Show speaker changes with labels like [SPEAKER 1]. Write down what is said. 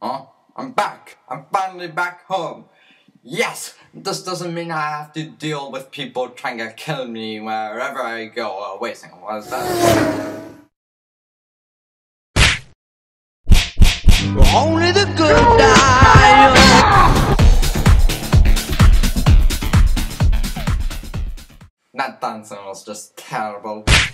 [SPEAKER 1] Huh? I'm back! I'm finally back home! Yes! This doesn't mean I have to deal with people trying to kill me wherever I go. Oh, wait a second, what is that?
[SPEAKER 2] Only the good die.
[SPEAKER 1] That dancing was just terrible.